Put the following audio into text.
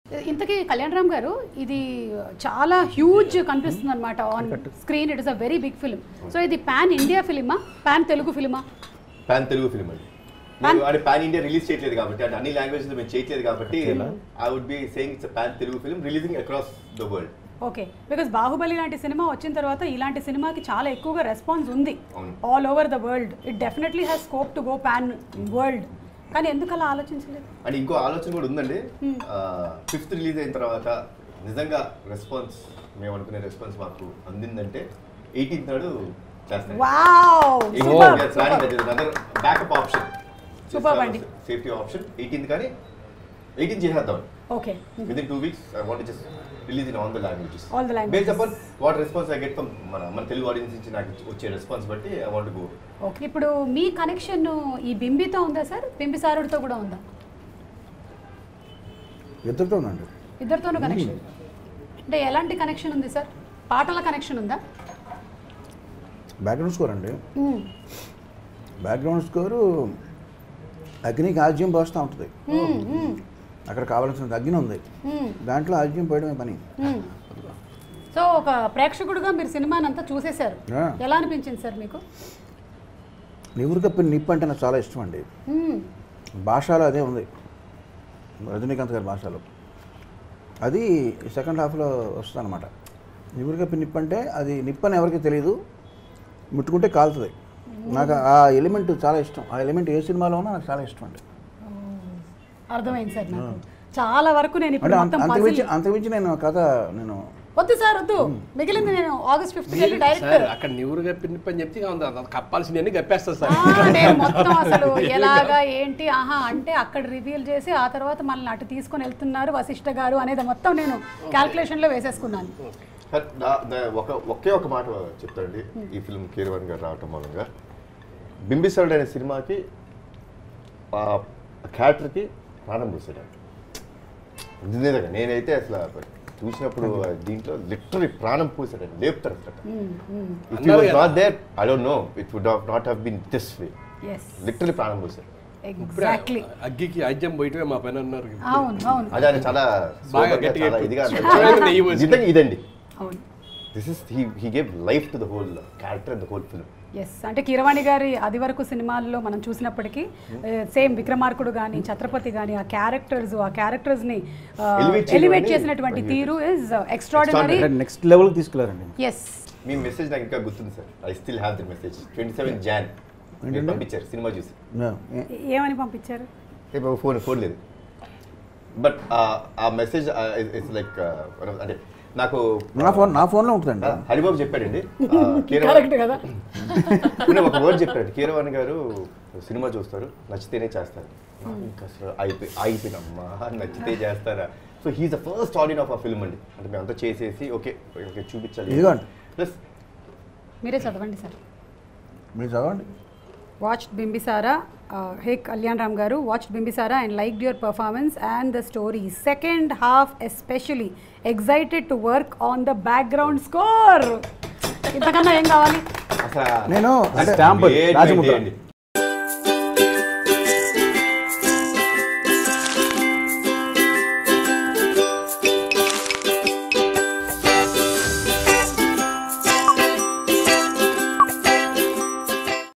ఇంతకీ కళ్యాణ్ రామ్ గారు ఇది చాలా హ్యూజ్ కనిపిస్తుంది అనమాట on screen. It is a very big film. So ఇది పాన్ ఇండియా ఫిలిమా, పాన్ తెలుగు ఫిలిమా? పాన్ తెలుగు ఫిలిం అండి. అంటే పాన్ ఇండియా రిలీజ్ చేయట్లేదు కాబట్టి, అంటే అన్ని లాంగ్వేజెస్ మేము చేయట్లేదు కాబట్టి I would be saying it's pan Telugu film releasing across the world. Okay, because Baahubali లాంటి సినిమా వచ్చిన తర్వాత ఇలాంటి సినిమాకి చాలా ఎక్కువగా రెస్పాన్స్ ఉంది all over the world. It definitely has scope to go pan world. కానీ ఎందుకు అలా ఆలోచించలేదు? అంటే ఇంకో ఆలోచన కూడా ఉందండి. 5th రిలీజ్ అయిన తర్వాత నిజంగా రెస్పాన్స్, మేము అనుకునే రెస్పాన్స్ మాకు అందిందంటే 18th నాడు చేస్తాం. Backup option, safety option 18th, కానీ 18th చేసేద్దాం. Okay, within 2 weeks I want to just release in all the languages. Based upon what response I get from మన తెలుగు ఆడియన్స్ నుంచి నాకు వచ్చే రెస్పాన్స్ బట్టి I want to go. Okay, ఇప్పుడు మీ connection ఈ బింబితో ఉందా సార్? బింబిసారుడితో కూడా ఉందా? ఇద్దరితో ఉందండి. ఇద్దరితోనూ కనెక్షన్ అంటే ఎలాంటి కనెక్షన్ ఉంది సార్? పాటల కనెక్షన్ ఉందా? బ్యాక్గ్రౌండ్ స్కోర్ అండి. బ్యాక్గ్రౌండ్ స్కోరు అగ్నికి ఆజ్యం పోస్తూ ఉంటుంది. అక్కడ కావాల్సిన అగ్ని ఉంది, దాంట్లో ఆజ్యం పోయడమే పని. సో ఒక ప్రేక్షకుడుగా మీరు సినిమాని అంతా చూసేశారు, ఎలా అనిపించింది సార్ మీకు? నివురు కప్పిన నిప్పు అంటే నాకు చాలా ఇష్టం అండి. భాషలో అదే ఉంది, రజనీకాంత్ గారి భాషలో. అది సెకండ్ హాఫ్లో వస్తుంది అనమాట. నివురు కప్పిన నిప్పు అంటే అది నిప్పు అని ఎవరికి తెలియదు, ముట్టుకుంటే కాలుతుంది. నాకు ఆ ఎలిమెంట్ చాలా ఇష్టం. ఆ ఎలిమెంట్ ఏ సినిమాలో ఉన్నా నాకు చాలా ఇష్టం అండి. అర్థమైంది సార్. నాకు చాలా వరకు నేను అంతకుమించి నేను కథ నేను వద్దు సార్, వద్దు, మిగిలింది నేను August 5th డైరెక్ట్ అక్కడ నివురు కప్పిని చెప్తే కప్పాల్సినవన్నీ కప్పేస్తారు సార్. నేను మొత్తం అసలు ఎలాగా ఏంటి ఆహా అంటే అక్కడ రివీల్ చేసి ఆ తర్వాత మనల్ని అటు తీసుకొని వెళ్తున్నారు వశిష్ఠ గారు అనేది మొత్తం నేను క్యాల్కులేషన్లో వేసేసుకున్నాను. ఒకే ఒక మాట చెప్తానండి. ఈ ఫిల్మ్ కీరవాణి గారు రావటం మూలంగా బింబిసారుడు అనే సినిమాకి క్యారెక్టర్కి ప్రాణం పోసాడు. నిజంగా నేనైతే అసలు చూసినప్పుడు దీంట్లో లిటరలీ ప్రాణం పోసాడండి, లేపుతారు అసలు. I don't know it would not have been this way. Literally ప్రాణం పోసాడు. అగ్గికి ఆజ్యం పోయటమే మా పని అన్నారు. అదే ఆయన చాలా ఇదిగా ఇదండి. This is he gave life to the whole character and the whole film. Yes, అంటే కీరవాణి గారి అది వరకు సినిమాల్లో మనం చూసినప్పటికీ సేమ్ విక్రమార్కుడు కానీ ఛత్రపతి కానీ ఆ క్యారెక్టర్స్ని ఎలివేట్ చేసినటువంటి తీరు ఇస్ ఎక్స్ట్రాడినరీ. నెక్స్ట్ లెవెల్కి తీసుకెళ్లారండి. ఎస్, మీ మెసేజ్ నాకు ఇంకా గుర్తుంది sir. I still have the message. 27 Jan పంపించారు సినిమా చూసి. ఏమని పంపించారు? ఫోన్ లేదు, బట్ ఆ మెసేజ్ ఇట్స్ లైక్ అంటే నాకు నా ఫోన్లో ఉంటుందండి. హరిబాబు చెప్పాడండి, ఒక వర్డ్ చెప్పాడు. కీరవాణి గారు సినిమా చూస్తారు, నచ్చితేనే చేస్తారు. ఇంకా అసలు అయిపోయినమ్మా, నచ్చితే చేస్తారా. So he's the first audience of a film అండి. అంటే మేము అంతా చేసేసి ఓకే చూపించాలి. ప్లస్ మీరే చదవండి సార్, మీరు చదవండి. Watched Bimbisara. Hey Kalyan Ram garu, watched Bimbisara and liked your performance and the story. Second half especially. Excited to work on the background score. ఇంతకన్నా ఏం కావాలి? నేను స్టాంప్ రాజముద్ర